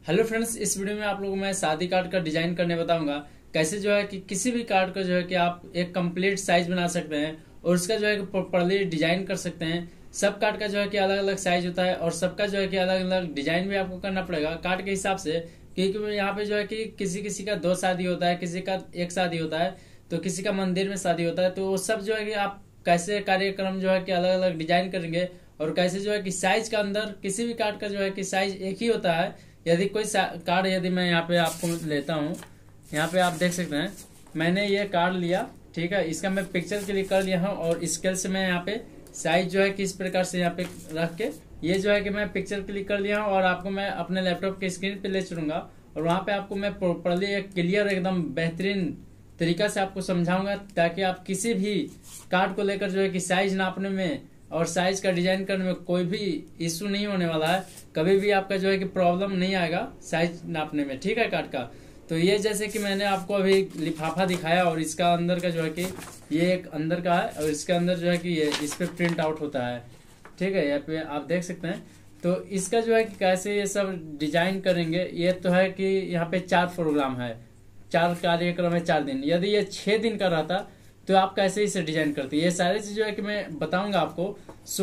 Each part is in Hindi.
हेलो फ्रेंड्स, इस वीडियो में आप लोगों को मैं शादी कार्ड का डिजाइन करने बताऊंगा। कैसे जो है कि किसी भी कार्ड का जो है कि आप एक कंप्लीट साइज बना सकते हैं और उसका जो है कि प्रॉपर्ली डिजाइन कर सकते हैं। सब कार्ड का जो है कि अलग अलग साइज होता है और सबका जो है कि अलग अलग डिजाइन भी आपको करना पड़ेगा कार्ड के हिसाब से। क्योंकि यहाँ पे जो है कि किसी किसी का 2 शादी होता है, किसी का एक शादी होता है, तो किसी का मंदिर में शादी होता है। तो वो सब जो है कि आप कैसे कार्यक्रम जो है कि अलग अलग डिजाइन करेंगे और कैसे जो है कि साइज का अंदर किसी भी कार्ड का जो है कि साइज एक ही होता है। यदि कोई कार्ड यदि मैं यहाँ पे आपको लेता हूँ, यहाँ पे आप देख सकते हैं मैंने ये कार्ड लिया। ठीक है, इसका मैं पिक्चर क्लिक कर लिया हूँ और स्केल से मैं यहाँ पे साइज जो है कि इस प्रकार से यहाँ पे रख के ये जो है कि मैं पिक्चर क्लिक कर लिया हूँ और आपको मैं अपने लैपटॉप के स्क्रीन पे ले चलूंगा और वहाँ पे आपको मैं प्रॉपरली एक क्लियर एकदम बेहतरीन तरीका से आपको समझाऊंगा, ताकि आप किसी भी कार्ड को लेकर जो है कि साइज नापने में और साइज का डिजाइन करने में कोई भी इशू नहीं होने वाला है। कभी भी आपका जो है कि प्रॉब्लम नहीं आएगा साइज नापने में। ठीक है कार्ड का। तो ये जैसे कि मैंने आपको अभी लिफाफा दिखाया और इसका अंदर का जो है कि ये एक अंदर का है और इसके अंदर जो है कि ये इस पे प्रिंट आउट होता है। ठीक है, यहाँ पे आप देख सकते हैं। तो इसका जो है कि कैसे ये सब डिजाइन करेंगे, ये तो है कि यहाँ पे 4 प्रोग्राम है, 4 कार्यक्रम है, 4 दिन। यदि ये 6 दिन का रहता तो आप कैसे इसे डिजाइन करते, ये सारी चीज जो है कि मैं बताऊंगा आपको।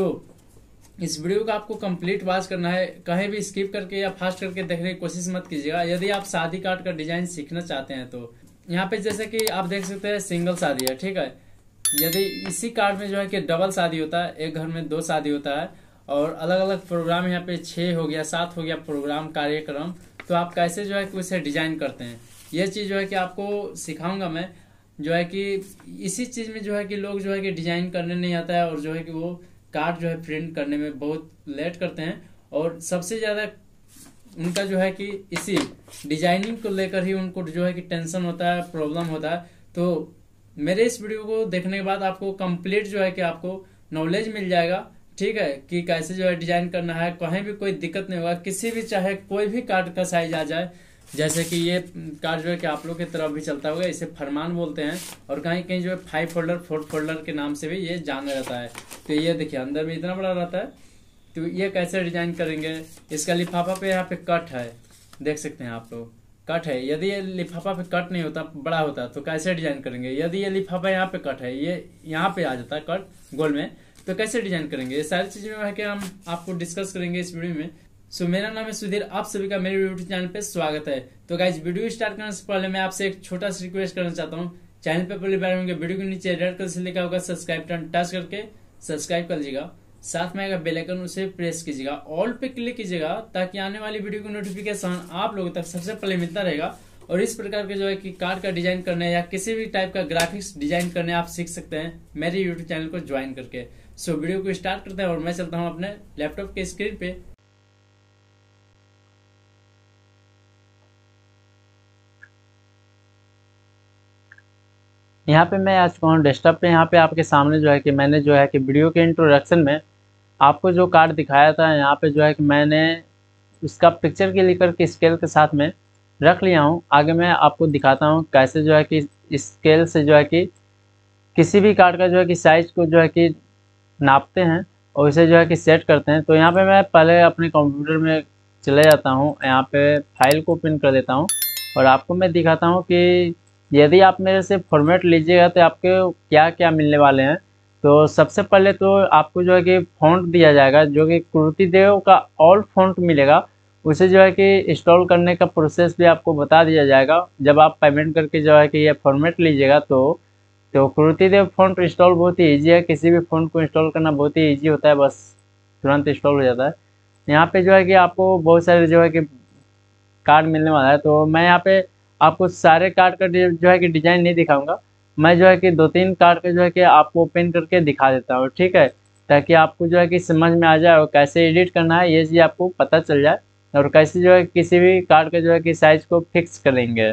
इस वीडियो को आपको कंप्लीट वॉच करना है, कहीं भी स्किप करके या फास्ट करके देखने की कोशिश मत कीजिएगा यदि आप शादी कार्ड का डिजाइन सीखना चाहते हैं। तो यहाँ पे जैसे कि आप देख सकते हैं सिंगल शादी है। ठीक है, यदि इसी कार्ड में जो है कि डबल शादी होता है, एक घर में 2 शादी होता है और अलग अलग प्रोग्राम यहाँ पे 6 हो गया, 7 हो गया प्रोग्राम कार्यक्रम। तो आप कैसे जो है कि उसे डिजाइन करते हैं, ये चीज जो है कि आपको सिखाऊंगा मैं। जो है कि इसी चीज में जो है कि लोग जो है कि डिजाइन करने नहीं आता है और जो है कि वो कार्ड जो है प्रिंट करने में बहुत लेट करते हैं और सबसे ज्यादा उनका जो है कि इसी डिजाइनिंग को लेकर ही उनको जो है कि टेंशन होता है, प्रॉब्लम होता है। तो मेरे इस वीडियो को देखने के बाद आपको कंप्लीट जो है कि आपको नॉलेज मिल जाएगा। ठीक है, कि कैसे जो है डिजाइन करना है, कहीं भी कोई दिक्कत नहीं होगा। किसी भी चाहे कोई भी कार्ड का साइज आ जाए, जैसे कि ये कार्ड जो है कि आप लोग की तरफ भी चलता होगा, इसे फरमान बोलते हैं और कहीं कहीं जो है 5 फोल्डर 4 फोल्डर के नाम से भी ये जाना जाता है। तो ये देखिए अंदर में इतना बड़ा रहता है। तो ये कैसे डिजाइन करेंगे, इसका लिफाफा पे यहाँ पे कट है, देख सकते हैं आप लोग, कट है। यदि ये लिफाफा पे कट नहीं होता, बड़ा होता, तो कैसे डिजाइन करेंगे। यदि ये लिफाफा यहाँ पे कट है, ये यहाँ पे आ जाता है कट गोल में, तो कैसे डिजाइन करेंगे। ये सारी चीजें है कि हम आपको डिस्कस करेंगे इस वीडियो में। मेरा नाम है सुधीर, आप सभी का मेरे यूट्यूब चैनल पे स्वागत है। तो गाइज वीडियो स्टार्ट करने से पहले मैं आपसे एक छोटा सा रिक्वेस्ट करना चाहता हूँ। चैनल पे पहली बार होंगे, वीडियो के नीचे रेड कलर से लिखा होगा सब्सक्राइब बटन टच करके सब्सक्राइब कर लीजिएगा। साथ में आएगा बेल आइकन, उसे प्रेस कीजिएगा, ऑल पे क्लिक कीजिएगा, ताकि आने वाली वीडियो की नोटिफिकेशन आप लोगों तक सबसे पहले मिलता रहेगा। और इस प्रकार के जो है कि कार्ड का डिजाइन करने या किसी भी टाइप का ग्राफिक्स डिजाइन करने आप सीख सकते हैं मेरे यूट्यूब चैनल को ज्वाइन करके। वीडियो को स्टार्ट करते हैं और मैं चलता हूँ अपने लैपटॉप के स्क्रीन पे। यहाँ पे मैं आ चुका हूँ डेस्कटॉप पे। यहाँ पे आपके सामने जो है कि मैंने जो है कि वीडियो के इंट्रोडक्शन में आपको जो कार्ड दिखाया था, यहाँ पे जो है कि मैंने उसका पिक्चर के लेकर के स्केल के साथ में रख लिया हूँ। आगे मैं आपको दिखाता हूँ कैसे जो है कि स्केल से जो है कि किसी भी कार्ड का जो है कि साइज को जो है कि नापते हैं और इसे जो है कि सेट करते हैं। तो यहाँ पे मैं पहले अपने कंप्यूटर में चले जाता हूँ, यहाँ पे फाइल को ओपन कर देता हूँ और आपको मैं दिखाता हूँ कि यदि आप मेरे से फॉर्मेट लीजिएगा तो आपके क्या क्या मिलने वाले हैं। तो सबसे पहले तो आपको जो है कि फ़ॉन्ट दिया जाएगा, जो कि कुर्तीदेव का ऑल फ़ॉन्ट मिलेगा। उसे जो है कि इंस्टॉल करने का प्रोसेस भी आपको बता दिया जाएगा। जब आप पेमेंट करके जो है कि ये फॉर्मेट लीजिएगा तो कुर्तीदेव फ़ॉन्ट इंस्टॉल बहुत ही ईजी है। किसी भी फ़ॉन्ट को इंस्टॉल करना बहुत ही ईजी होता है, बस तुरंत इंस्टॉल हो जाता है। यहाँ पे जो है कि आपको बहुत सारे जो है कि कार्ड मिलने वाला है। तो मैं यहाँ पे आपको सारे कार्ड का जो है कि डिजाइन नहीं दिखाऊंगा। मैं जो है कि 2-3 कार्ड का जो है कि आपको ओपन करके दिखा देता हूँ, ठीक है, ताकि आपको जो है कि समझ में आ जाए और कैसे एडिट करना है ये चीज़ आपको पता चल जाए और कैसे जो है किसी भी कार्ड का जो है कि साइज को फिक्स करेंगे।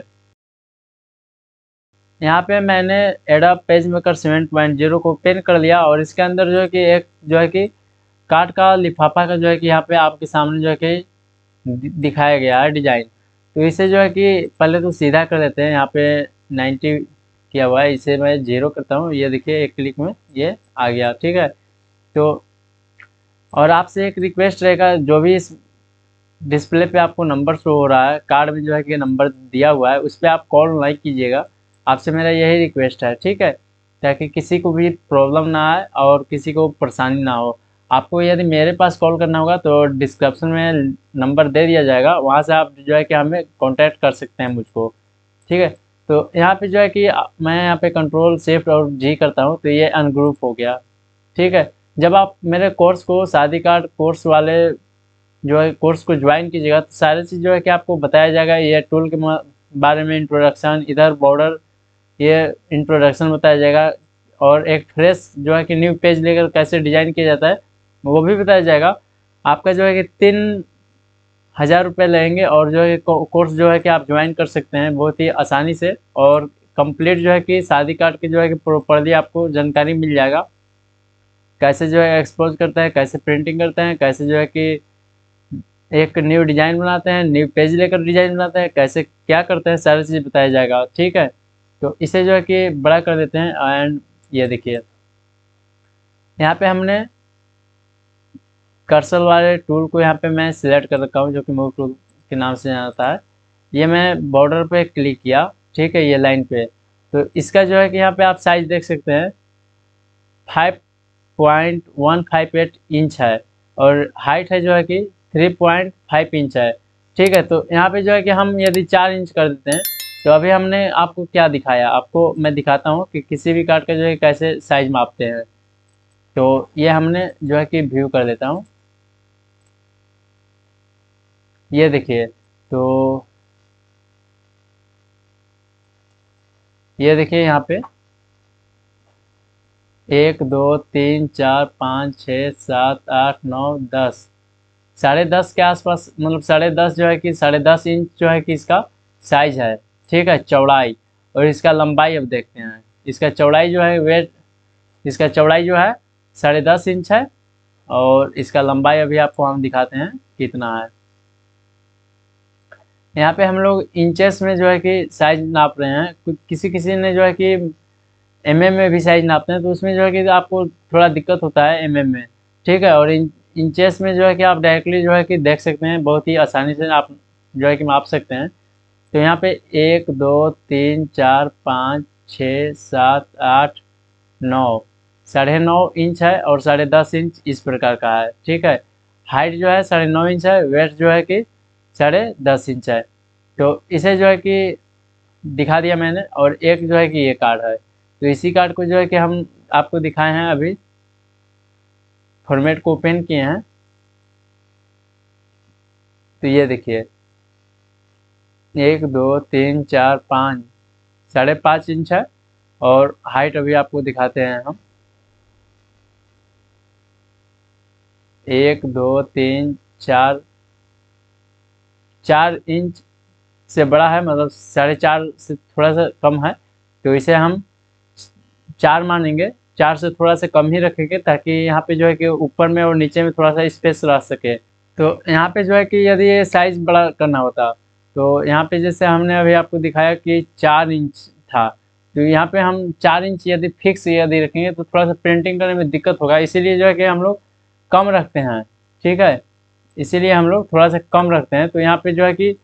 यहाँ पे मैंने एडोब पेज मेकर 7.0 को ओपन कर लिया और इसके अंदर जो है कि एक जो है कि कार्ड का लिफाफा का जो है कि यहाँ पे आपके सामने जो है कि दिखाया गया है डिजाइन। तो इसे जो है कि पहले तो सीधा कर लेते हैं। यहाँ पे 90 किया हुआ है, इसे मैं 0 करता हूँ। ये देखिए एक क्लिक में ये आ गया, ठीक है। तो और आपसे एक रिक्वेस्ट रहेगा, जो भी इस डिस्प्ले पे आपको नंबर शो हो रहा है, कार्ड में जो है कि नंबर दिया हुआ है, उस पर आप कॉल नहीं कीजिएगा। आपसे मेरा यही रिक्वेस्ट है, ठीक है, ताकि किसी को भी प्रॉब्लम ना आए और किसी को परेशानी ना हो। आपको यदि मेरे पास कॉल करना होगा तो डिस्क्रिप्शन में नंबर दे दिया जाएगा, वहाँ से आप जो है कि हमें कांटेक्ट कर सकते हैं मुझको, ठीक है। तो यहाँ पे जो है कि मैं यहाँ पे कंट्रोल शिफ्ट और जी करता हूँ तो ये अनग्रुप हो गया, ठीक है। जब आप मेरे कोर्स को शादी कार्ड कोर्स वाले जो है कोर्स को ज्वाइन कीजिएगा तो सारी चीज़ जो है कि आपको बताया जाएगा। ये टूल के बारे में इंट्रोडक्शन, इधर बॉर्डर ये इंट्रोडक्शन बताया जाएगा, और एक फ्रेश जो है कि न्यू पेज लेकर कैसे डिजाइन किया जाता है वो भी बताया जाएगा। आपका जो है कि 3,000 रुपये लगेंगे और जो है कोर्स जो है कि आप ज्वाइन कर सकते हैं बहुत ही आसानी से, और कंप्लीट जो है कि शादी कार्ड की जो है कि प्रॉपरली आपको जानकारी मिल जाएगा। कैसे जो है एक्सपोज करते हैं, कैसे प्रिंटिंग करते हैं, कैसे जो है कि एक न्यू डिजाइन बनाते हैं, न्यू पेज लेकर डिजाइन बनाते हैं, कैसे क्या करते हैं, सारी चीज़ बताया जाएगा, ठीक है। तो इसे जो है कि बड़ा कर देते हैं। एंड ये देखिए यहाँ पे हमने कर्सर वाले टूल को यहाँ पे मैं सिलेक्ट कर रखा हूँ, जो कि मूव टूल के नाम से आता है। ये मैं बॉर्डर पे क्लिक किया, ठीक है, ये लाइन पे। तो इसका जो है कि यहाँ पे आप साइज देख सकते हैं 5.158 इंच है, और हाइट है जो है कि 3.5 इंच है, ठीक है। तो यहाँ पे जो है कि हम यदि 4 इंच कर देते हैं तो अभी हमने आपको क्या दिखाया, आपको मैं दिखाता हूँ कि किसी भी कार्ड का जो है कैसे साइज मापते हैं। तो ये हमने जो है कि व्यू कर देता हूँ, ये देखिए। तो ये देखिए यहाँ पे 1 2 3 4 5 6 7 8 9 10, 10.5 के आसपास, मतलब 10.5 जो है कि 10.5 इंच जो है कि इसका साइज है, ठीक है, चौड़ाई। और इसका लंबाई अब देखते हैं। इसका चौड़ाई जो है वेट, इसका चौड़ाई जो है 10.5 इंच है, और इसका लंबाई अभी आपको हम दिखाते हैं कितना है। यहाँ पे हम लोग इंचेस में जो है कि साइज नाप रहे हैं, किसी किसी ने जो है कि एमएम में भी साइज नापते हैं, तो उसमें जो है कि आपको थोड़ा दिक्कत होता है एमएम में, ठीक है। और इंचेस में जो है कि आप डायरेक्टली जो है कि देख सकते हैं, बहुत ही आसानी से आप जो है कि माप सकते हैं। तो यहाँ पे 1 2 3 4 5 6 7 8 9, 9.5 इंच है, और 10.5 इंच इस प्रकार का है, ठीक है। हाइट जो है 9.5 इंच है, वेट जो है कि 10.5 इंच है। तो इसे जो है कि दिखा दिया मैंने। और एक जो है कि ये कार्ड है, तो इसी कार्ड को जो है कि हम आपको दिखाए हैं, अभी फॉर्मेट को ओपन किए हैं। तो ये देखिए 1 2 3 4 5, 5.5 इंच है, और हाइट अभी आपको दिखाते हैं हम। 1 2 3 4, 4 इंच से बड़ा है, मतलब 4.5 से थोड़ा सा कम है। तो इसे हम 4 मानेंगे, 4 से थोड़ा सा कम ही रखेंगे, ताकि यहाँ पे जो है कि ऊपर में और नीचे में थोड़ा सा स्पेस रह सके। तो यहाँ पे जो है कि यदि ये साइज बड़ा करना होता तो यहाँ पे जैसे हमने अभी आपको दिखाया कि 4 इंच था, तो यहाँ पे हम 4 इंच यदि फिक्स यदि रखेंगे तो थोड़ा सा प्रिंटिंग करने में दिक्कत होगा, इसीलिए जो है कि हम लोग कम रखते हैं, ठीक है। इसीलिए हम लोग थोड़ा सा कम रखते हैं। तो यहाँ पे जो है कि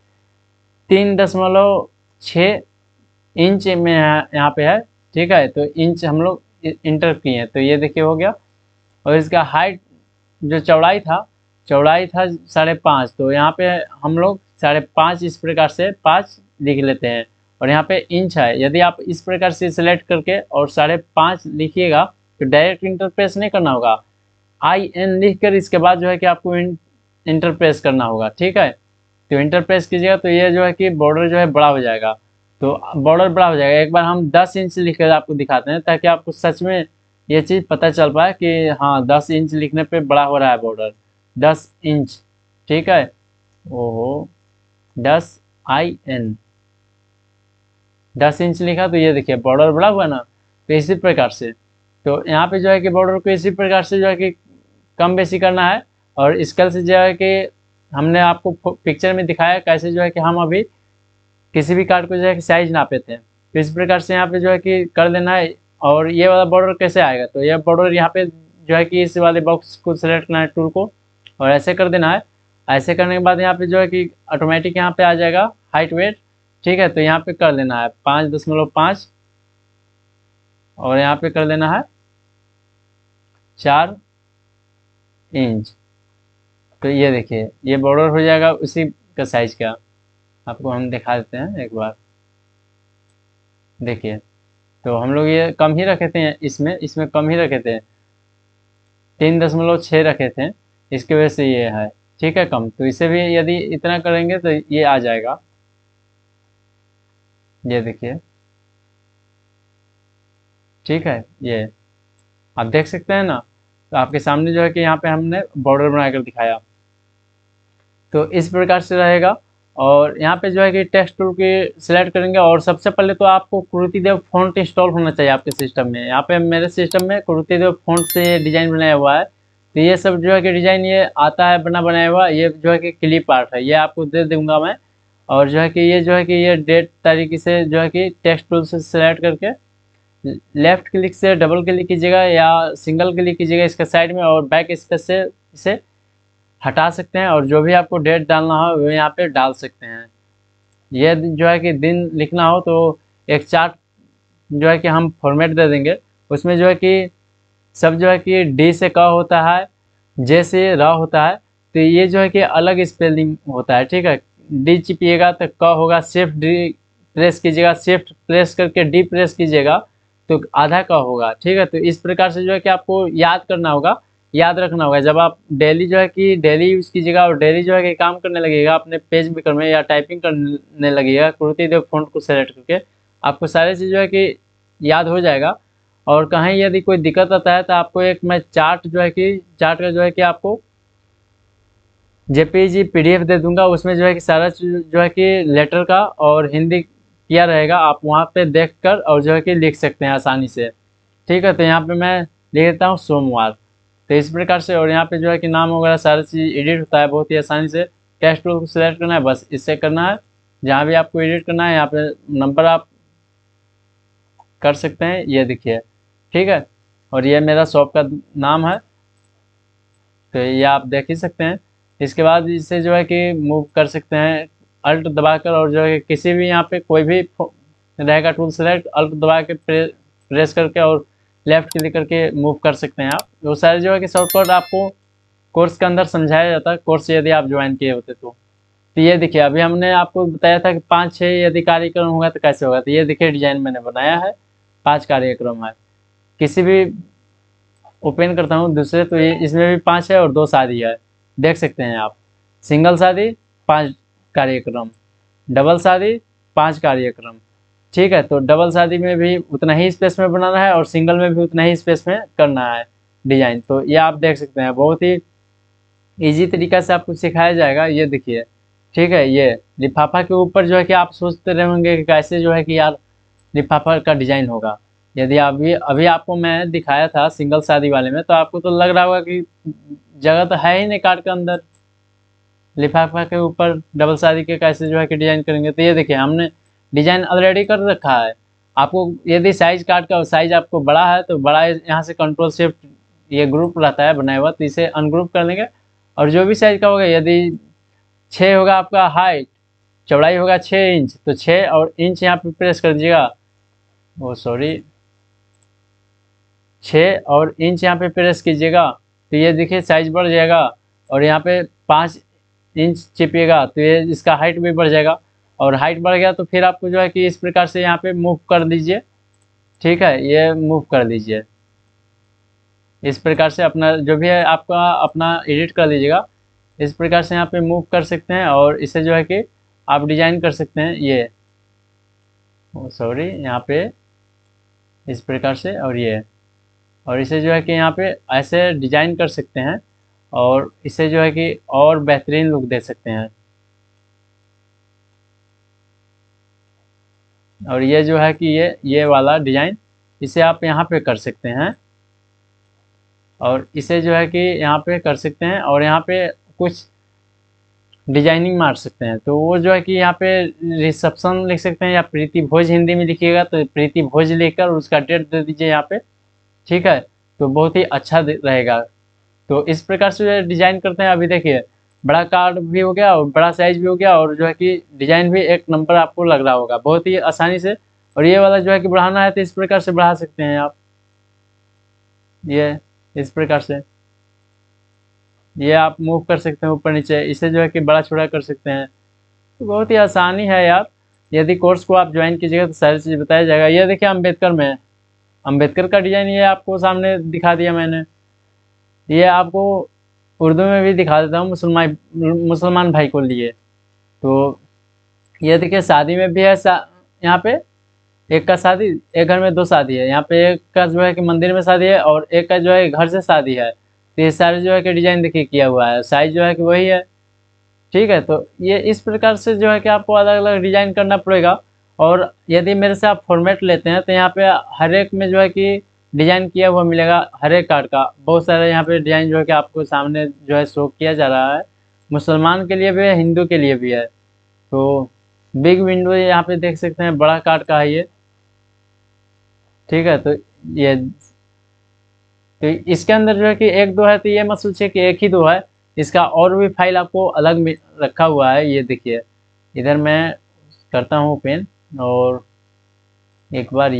3.6 इंच में यहाँ पे है, ठीक है। तो इंच हम लोग इंटर किए हैं, तो ये देखिए हो गया। और इसका हाइट जो चौड़ाई था 5.5, तो यहाँ पे हम लोग 5.5 इस प्रकार से 5 लिख लेते हैं। और यहाँ पे इंच है, यदि आप इस प्रकार से सिलेक्ट करके और 5.5 लिखिएगा तो डायरेक्ट इंटरप्रेस नहीं करना होगा, IN लिख कर इसके बाद जो है कि आपको इंटरप्रेस करना होगा, ठीक है। तो इंटरप्रेस कीजिएगा तो ये जो है कि बॉर्डर जो है बड़ा हो जाएगा। तो बॉर्डर बड़ा हो जाएगा। एक बार हम 10 इंच लिख कर आपको दिखाते हैं, ताकि आपको सच में ये चीज़ पता चल पाए कि हाँ 10 इंच लिखने पे बड़ा हो रहा है बॉर्डर, 10 इंच, ठीक है। ओहो 10 इंच लिखा, तो ये देखिए बॉर्डर बड़ा हुआ ना। तो इसी प्रकार से, तो यहाँ पे जो है कि बॉर्डर को इसी प्रकार से जो है कि कम बेसी करना है। और स्केल से जो है कि हमने आपको पिक्चर में दिखाया कैसे जो है कि हम अभी किसी भी कार्ड को जो है कि साइज नापे थे, तो इस प्रकार से यहाँ पे जो है कि कर देना है। और ये वाला बॉर्डर कैसे आएगा, तो ये बॉर्डर यहाँ पे जो है कि इस वाले बॉक्स को सिलेक्ट करना है टूल को, और ऐसे कर देना है। ऐसे करने के बाद यहाँ पे जो है कि ऑटोमेटिक यहाँ पे आ जाएगा हाइट वेट। ठीक है, तो यहाँ पे कर लेना है 5.5 और यहाँ पे कर लेना है 4 इंच। तो ये देखिए ये बॉर्डर हो जाएगा उसी का साइज का। आपको हम दिखा देते हैं एक बार, देखिए। तो हम लोग ये कम ही रखे थे, इसमें इसमें कम ही रखे थे, 3.6 रखे थे, इसकी वजह से ये है। ठीक है, कम। तो इसे भी यदि इतना करेंगे तो ये आ जाएगा, ये देखिए। ठीक है, ये आप देख सकते हैं ना। तो आपके सामने जो है कि यहाँ पे हमने बॉर्डर बनाकर दिखाया, तो इस प्रकार से रहेगा। और यहाँ पे जो है कि टेक्स्ट टूल की सिलेक्ट करेंगे और सबसे पहले तो आपको कुरुतिदेव फॉन्ट इंस्टॉल होना चाहिए आपके सिस्टम में। यहाँ पे मेरे सिस्टम में कुरुतिदेव फॉन्ट से डिजाइन बनाया हुआ है। तो ये सब जो है कि डिजाइन ये आता है बना बनाया हुआ, ये जो है कि क्लिप आर्ट है, ये आपको दे दूंगा मैं। और जो है कि ये जो है कि ये डेट तारीख से जो है कि टेक्स्ट टूल से सिलेक्ट करके लेफ्ट क्लिक से डबल क्लिक कीजिएगा या सिंगल क्लिक कीजिएगा इसके साइड में, और बैक स्पेस से इसे हटा सकते हैं और जो भी आपको डेट डालना हो वो यहाँ पे डाल सकते हैं। ये जो है कि दिन लिखना हो तो एक चार्ट जो है कि हम फॉर्मेट दे देंगे, उसमें जो है कि सब जो है कि डी से क होता है, जे से र होता है। तो ये जो है कि अलग स्पेलिंग होता है। ठीक है, डी चिपिएगा तो क होगा, शिफ्ट डी प्रेस कीजिएगा, शिफ्ट प्रेस करके डी प्रेस कीजिएगा तो आधा क होगा। ठीक है, तो इस प्रकार से जो है कि आपको याद करना होगा, याद रखना होगा। जब आप डेली जो है कि डेली यूज़ कीजिएगा और डेली जो है कि काम करने लगेगा अपने पेज में करने या टाइपिंग करने लगेगा कुरुतिदेव फॉन्ट को सेलेक्ट करके, आपको सारे चीज़ जो है कि याद हो जाएगा। और कहीं यदि कोई दिक्कत आता है तो आपको एक मैं चार्ट जो है कि चार्ट का जो है कि आपको जेपीजी पीडीएफ दे दूंगा, उसमें जो है कि सारा चीज़ जो है कि लेटर का और हिंदी किया रहेगा, आप वहाँ पे देखकर और जो है कि लिख सकते हैं आसानी से। ठीक है, तो यहाँ पे मैं लिख देता हूँ सोमवार। तो इस प्रकार से, और यहाँ पे जो है कि नाम वगैरह सारी चीज़ एडिट होता है बहुत ही आसानी से। टेक्स्ट टूल को सिलेक्ट करना है, बस इससे करना है। जहाँ भी आपको एडिट करना है यहाँ पे नंबर आप कर सकते हैं, ये देखिए। ठीक है, और ये मेरा शॉप का नाम है, तो ये आप देख ही सकते हैं। इसके बाद इसे जो है कि मूव कर सकते हैं अल्ट दबाकर, और जो है किसी भी यहाँ पे कोई भी रहेगा टूल सेलेक्ट, अल्ट दबा के प्रेस करके और लेफ्ट क्लिक करके मूव कर सकते हैं आप। वो सारे जो है कि शॉर्टकट आपको कोर्स के अंदर समझाया जाता है, कोर्स यदि आप ज्वाइन किए होते तो ये देखिए अभी हमने आपको बताया था कि 5-6 यदि कार्यक्रम होगा तो कैसे होगा। तो ये देखिए डिजाइन मैंने बनाया है, 5 कार्यक्रम है। किसी भी ओपन करता हूँ दूसरे, तो ये इसमें भी 5 है और 2 शादी है, देख सकते हैं आप। सिंगल शादी 5 कार्यक्रम, डबल शादी 5 कार्यक्रम। ठीक है, तो डबल शादी में भी उतना ही स्पेस में बनाना है और सिंगल में भी उतना ही स्पेस में करना है डिजाइन। तो ये आप देख सकते हैं, बहुत ही इजी तरीका से आपको सिखाया जाएगा, ये देखिए। ठीक है, ये लिफाफा के ऊपर जो है कि आप सोचते रहेंगे कि कैसे जो है कि यार लिफाफा का डिजाइन होगा। यदि अभी अभी आपको मैं दिखाया था सिंगल शादी वाले में, तो आपको तो लग रहा होगा कि जगह तो है ही नहीं कार्ड के अंदर, लिफाफा के ऊपर डबल शादी के कैसे जो है कि डिजाइन करेंगे। तो ये देखिए हमने डिजाइन ऑलरेडी कर रखा है। आपको यदि साइज कार्ड का साइज आपको बड़ा है तो बड़ा, यहाँ से कंट्रोल शिफ्ट ये ग्रुप रहता है बनाया हुआ, तो इसे अनग्रुप कर लेंगे। और जो भी साइज का होगा, यदि 6 होगा आपका हाइट, चौड़ाई होगा 6 इंच, तो 6 और इंच यहाँ पे प्रेस कर दीजिएगा, वो सॉरी 6 और इंच यहाँ पे प्रेस कीजिएगा, तो ये देखिए साइज बढ़ जाएगा। और यहाँ पे 5 इंच चिपिएगा तो ये इसका हाइट भी बढ़ जाएगा, और हाइट बढ़ गया तो फिर आपको जो है कि इस प्रकार से यहाँ पे मूव कर दीजिए। ठीक है, ये मूव कर दीजिए इस प्रकार से, अपना जो भी है आपका अपना एडिट कर लीजिएगा। इस प्रकार से यहाँ पे मूव कर सकते हैं और इसे जो है कि आप डिजाइन कर सकते हैं। ये सॉरी यहाँ पे इस प्रकार से, और ये, और इसे जो है कि यहाँ पे ऐसे डिजाइन कर सकते हैं और इसे जो है कि और बेहतरीन लुक दे सकते हैं। और ये जो है कि ये वाला डिजाइन इसे आप यहाँ पे कर सकते हैं, और इसे जो है कि यहाँ पे कर सकते हैं, और यहाँ पे कुछ डिजाइनिंग मार सकते हैं। तो वो जो है कि यहाँ पे रिसेप्शन लिख सकते हैं, या प्रीति भोज हिंदी में लिखिएगा तो प्रीति भोज लिखकर उसका डेट दे दीजिए यहाँ पे। ठीक है, तो बहुत ही अच्छा रहेगा। तो इस प्रकार से डिजाइन करते हैं। अभी देखिए बड़ा कार्ड भी हो गया और बड़ा साइज भी हो गया, और जो है कि डिजाइन भी एक नंबर आपको लग रहा होगा बहुत ही आसानी से। और ये वाला जो है कि बढ़ाना है तो इस प्रकार से बढ़ा सकते हैं आप, ये इस प्रकार से ये आप मूव कर सकते हैं ऊपर नीचे, इसे जो है कि बड़ा छोटा कर सकते हैं। तो बहुत ही आसानी है यार। यदि कोर्स को आप ज्वाइन कीजिएगा तो सारी चीज़ बताया जाएगा। ये देखिए अम्बेडकर में, अम्बेडकर का डिजाइन ये आपको सामने दिखा दिया मैंने। ये आपको उर्दू में भी दिखा देता हूँ, मुसलमान मुसलमान भाई को लिए। तो ये देखिए शादी में भी है, यहाँ पे एक का शादी, एक घर में दो शादी है, यहाँ पे एक का जो है कि मंदिर में शादी है और एक का जो है घर से शादी है। तो ये सारे जो है कि डिजाइन देखिए किया हुआ है, साइज जो है कि वही है। ठीक है, तो ये इस प्रकार से जो है कि आपको अलग अलग डिजाइन करना पड़ेगा। और यदि मेरे से आप फॉर्मेट लेते हैं तो यहाँ पे हर एक में जो है कि डिजाइन किया हुआ मिलेगा, हर एक कार्ड का बहुत सारा यहाँ पे डिजाइन जो है कि आपको सामने जो है शो किया जा रहा है। मुसलमान के लिए भी है, हिंदू के लिए भी है। तो बिग विंडो यहाँ पे देख सकते हैं, बड़ा कार्ड का है ये। ठीक है, तो ये तो इसके अंदर जो है कि एक दो है, तो ये मत सोचिए कि एक ही दो है, इसका और भी फाइल आपको अलग रखा हुआ है। ये देखिए इधर मैं करता हूँ ओपन, और एक बार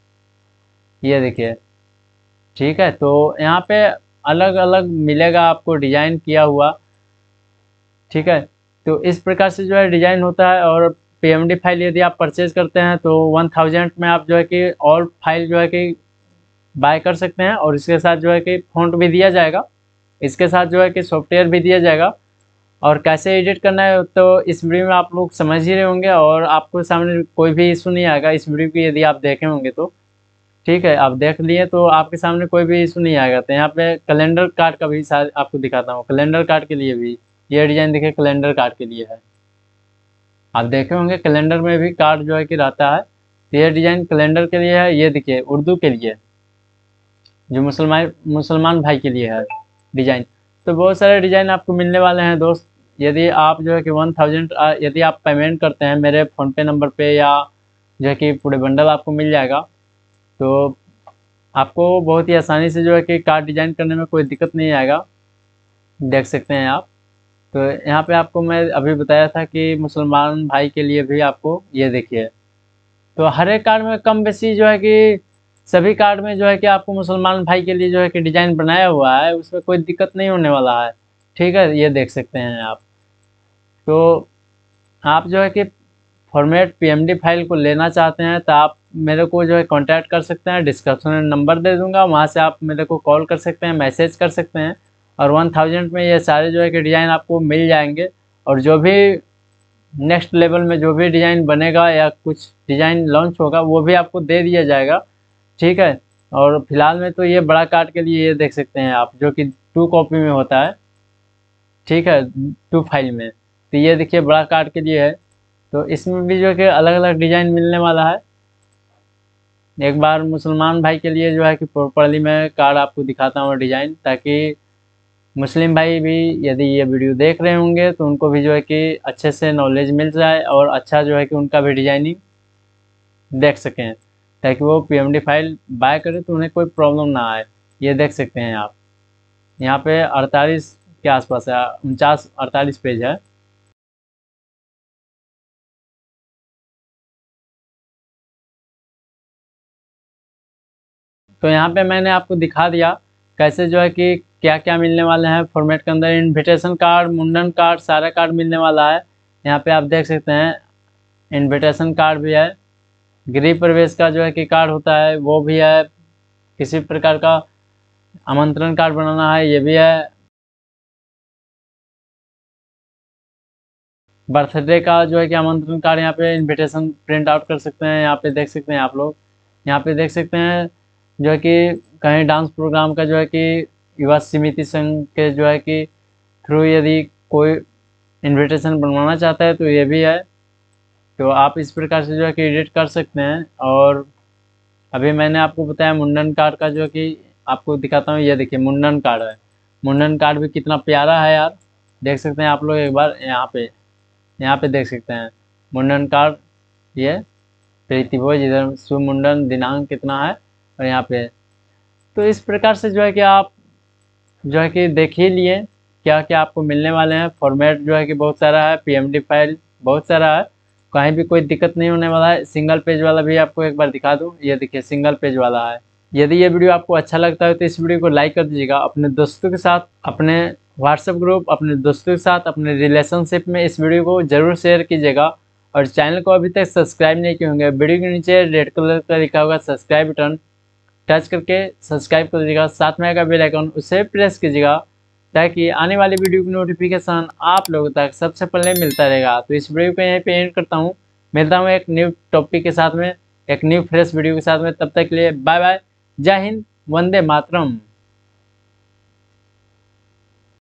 ये देखिए। ठीक है, तो यहाँ पे अलग अलग मिलेगा आपको डिजाइन किया हुआ। ठीक है, तो इस प्रकार से जो है डिजाइन होता है। और पीएमडी फाइल यदि आप परचेज करते हैं तो 1000 में आप जो है कि और फाइल जो है कि बाय कर सकते हैं, और इसके साथ जो है कि फ़ॉन्ट भी दिया जाएगा, इसके साथ जो है कि सॉफ्टवेयर भी दिया जाएगा। और कैसे एडिट करना है तो इस वीडियो में आप लोग समझ ही रहे होंगे, और आपको सामने कोई भी इशू नहीं आएगा इस वीडियो की यदि आप देखे होंगे तो। ठीक है, आप देख लिए तो आपके सामने कोई भी इशू नहीं आएगा। तो यहाँ पे कैलेंडर कार्ड का भी साथ आपको दिखाता हूँ। कैलेंडर कार्ड के लिए भी ये डिजाइन देखिए, कैलेंडर कार्ड के लिए है। आप देखे होंगे कैलेंडर में भी कार्ड जो है कि रहता है, तो ये डिजाइन कैलेंडर के लिए है। ये देखिए उर्दू के लिए, जो मुसलमान मुसलमान भाई के लिए है डिजाइन। तो बहुत सारे डिजाइन आपको मिलने वाले हैं दोस्त। यदि आप जो है कि 1000 यदि आप पेमेंट करते हैं मेरे फ़ोनपे नंबर पे, या जो है कि पूरे बंडल आपको मिल जाएगा, तो आपको बहुत ही आसानी से जो है कि कार्ड डिजाइन करने में कोई दिक्कत नहीं आएगा। देख सकते हैं आप। तो यहाँ पे आपको मैं अभी बताया था कि मुसलमान भाई के लिए भी आपको ये देखिए। तो हर एक कार्ड में कम बेसी जो है कि सभी कार्ड में जो है कि आपको मुसलमान भाई के लिए जो है कि डिजाइन बनाया हुआ है, उसमें कोई दिक्कत नहीं होने वाला है। ठीक है, ये देख सकते हैं आप। तो आप जो है कि फॉर्मेट पीएमडी फाइल को लेना चाहते हैं तो आप मेरे को जो है कांटेक्ट कर सकते हैं, डिस्क्रिप्शन में नंबर दे दूंगा, वहाँ से आप मेरे को कॉल कर सकते हैं, मैसेज कर सकते हैं। और 1000 में ये सारे जो है कि डिज़ाइन आपको मिल जाएंगे। और जो भी नेक्स्ट लेवल में जो भी डिज़ाइन बनेगा या कुछ डिज़ाइन लॉन्च होगा वो भी आपको दे दिया जाएगा। ठीक है, और फिलहाल में तो ये बड़ा कार्ड के लिए ये देख सकते हैं आप, जो कि 2 कॉपी में होता है। ठीक है, 2 फाइल में। तो ये देखिए बड़ा कार्ड के लिए है। तो इसमें भी जो है कि अलग अलग डिज़ाइन मिलने वाला है। एक बार मुसलमान भाई के लिए जो है कि प्रॉपरली मैं कार्ड आपको दिखाता हूँ डिज़ाइन, ताकि मुस्लिम भाई भी यदि ये वीडियो देख रहे होंगे तो उनको भी जो है कि अच्छे से नॉलेज मिल जाए, और अच्छा जो है कि उनका भी डिजाइनिंग देख सकें, ताकि वो पीएमडी फाइल बाय करें तो उन्हें कोई प्रॉब्लम ना आए। ये देख सकते हैं आप, यहाँ पे 48 के आसपास है, 49-48 पेज है। तो यहाँ पे मैंने आपको दिखा दिया कैसे जो है कि क्या क्या मिलने वाले हैं फॉर्मेट के अंदर। इनविटेशन कार्ड, मुंडन कार्ड, सारा कार्ड मिलने वाला है। यहाँ पे आप देख सकते हैं इनविटेशन कार्ड भी है, गृह प्रवेश का जो है कि कार्ड होता है वो भी है, किसी प्रकार का आमंत्रण कार्ड बनाना है ये भी है, बर्थडे का जो है कि आमंत्रण कार्ड, यहाँ पे इनविटेशन प्रिंट आउट कर सकते हैं। यहाँ पे देख सकते हैं आप लोग, यहाँ पे देख सकते हैं जो है कि कहीं डांस प्रोग्राम का जो है कि युवा समिति संघ के जो है कि थ्रू यदि कोई इनविटेशन बनवाना चाहता है तो ये भी है। तो आप इस प्रकार से जो है कि एडिट कर सकते हैं। और अभी मैंने आपको बताया मुंडन कार्ड का जो कि आपको दिखाता हूँ। ये देखिए मुंडन कार्ड है, मुंडन कार्ड भी कितना प्यारा है यार। देख सकते हैं आप लोग एक बार यहाँ पे देख सकते हैं मुंडन कार्ड। ये प्रीति भोज, इधर शुभ मुंडन दिनांक कितना है, और यहाँ पे। तो इस प्रकार से जो है कि आप जो है कि देख ही लिए क्या क्या आपको मिलने वाले हैं। फॉर्मेट जो है कि बहुत सारा है, पीएमडी फाइल बहुत सारा है, कहीं भी कोई दिक्कत नहीं होने वाला है। सिंगल पेज वाला भी आपको एक बार दिखा दूँ, ये देखिए सिंगल पेज वाला है। यदि ये वीडियो आपको अच्छा लगता है तो इस वीडियो को लाइक कर दीजिएगा, अपने दोस्तों के साथ, अपने व्हाट्सएप ग्रुप, अपने दोस्तों के साथ, अपने रिलेशनशिप में इस वीडियो को जरूर शेयर कीजिएगा। और चैनल को अभी तक सब्सक्राइब नहीं किए होंगे, वीडियो के नीचे रेड कलर का लिखा होगा सब्सक्राइब बटन, टच करके सब्सक्राइब कर दीजिएगा। साथ में आएगा बेल आइकन, उसे प्रेस कीजिएगा ताकि आने वाली वीडियो की नोटिफिकेशन आप लोगों तक सबसे पहले मिलता रहेगा। तो इस वीडियो को यहीं पे एंड करता हूँ, मिलता हूँ एक न्यू टॉपिक के साथ में, एक न्यू फ्रेश वीडियो के साथ में। तब तक के लिए बाय बाय, जय हिंद, वंदे मातरम।